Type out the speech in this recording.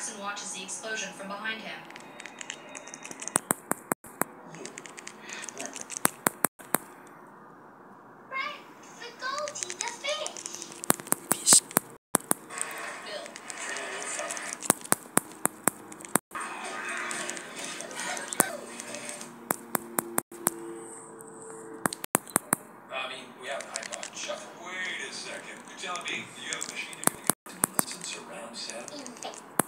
Jackson watches the explosion from behind him. Right, the goatee, the fish. Bill. We have an iPod shuffle. Wait a second. You're telling me you have a machine that can listen surround sound?